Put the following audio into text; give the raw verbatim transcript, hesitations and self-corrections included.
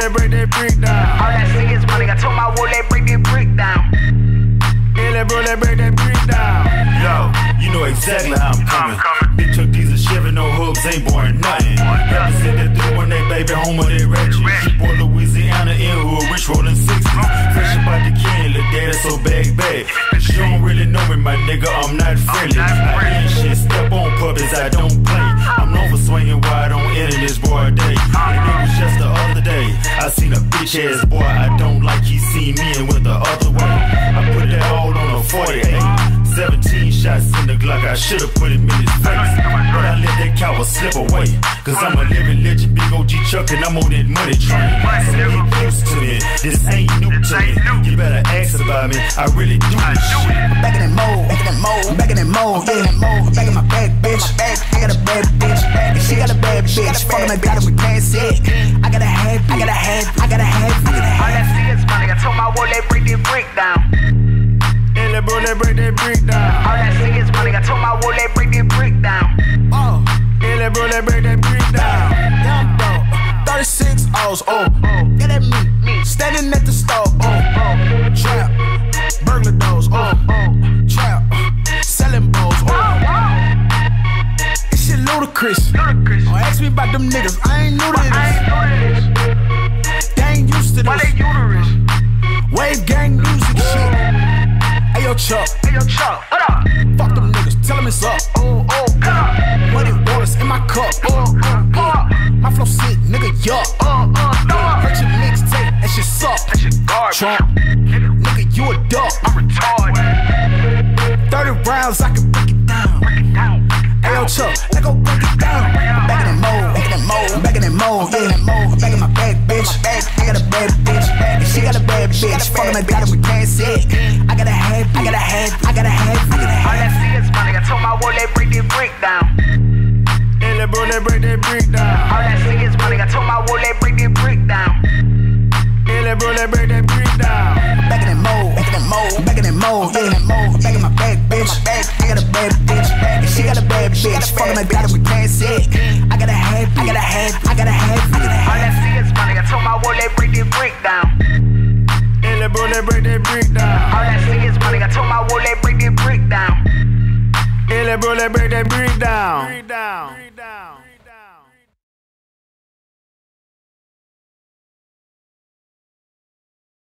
bullet, break that brick down. All I see is money. I told my wall, let break that brick down. Yeah, bullet, break that brick down. Yo, you know exactly how I'm coming. Big truck diesel Chevy, no hooks, ain't boring nothing. Represent that three one eight, baby, home of that ratchet. She boy Louisiana in hood, rich rolling sixties. Fresh about the can, look daddy so bag bag. She don't really know me, my nigga, I'm not friendly. I ain't shit, step on puppies, I don't play. I'm known for swinging wide on in this broad day. And it was just the other day, I seen a bitch ass boy I don't like, he seen me and went the other way. I put that all on a forty-eight. seventeen shots in the Glock, I should've put him in his face. But I let that coward slip away. Cause I'm a living legend, big O G Chuck, and I'm on that money train. So get used to me, this ain't new to me. You better ask about me, I really do this shit. Back in that mode, back in that mode, back in that mode, back in that mode, back in my bag, bitch. I got a bad bitch, and she got a bad bitch. Fucking my daughter, we can't sit. I gotta have, I gotta have, I gotta have, I gotta have. All I see is money. I told my wall, let break that brick down. Yeah, bullet, break that brick down. All I see is money. I told my wall, let break that brick down. Oh, Yeah, bullet, break that brick down. young bro, thirty-six O's, oh, yeah, that me, me, standing at the store, oh, oh, trap, burglar doors, oh, oh, trap, selling bowls, oh, this shit ludicrous. Ludicrous. Don't ask me about them niggas, I ain't new to I ain't this. know this. They ain't used to Why they this. uterus? Wave gang music shit. Hey yo, Chuck, Hey, yo, Chuck, what up? fuck them niggas, tell them it's up. Oh, oh, come on. Money waters in my cup. Oh, oh, oh. My flow sick, nigga, yuck. Oh, oh, no. Hurt your mixtape, that shit suck. That shit garbage. Trump, nigga, you a duck. I'm retarded. thirty rounds, I can break it down. Break it down. Hey yo, Chuck, let go break it down. Back in that mode, back in that mode, back in that mode, yeah, that mode. Back in my bag, bitch. I got a bad bitch, and she got a bad bitch. Fucking my daughter, we can't sit. I gotta have, I gotta have, I gotta have, I gotta All I have. see is money. I told my wall, let break that brick down. Yeah, bullet, break that brick down. All I see is money. I told my wall, let break that brick down. Yeah, bullet, break that brick down. Back in that mode, back in that mode, back in that mode, yeah, that mode. Back in my bag, bitch. I got a bad bitch, and she got a bad bitch. Fucking my daughter, we can't sit. I gotta have, I gotta have, I gotta have, I gotta All I have. see is money. I told my wall, let break that brick down. Yeah, bullet, break that brick down. All I see is money. I told my wall, let break that brick down. Yeah, bullet, break that brick down.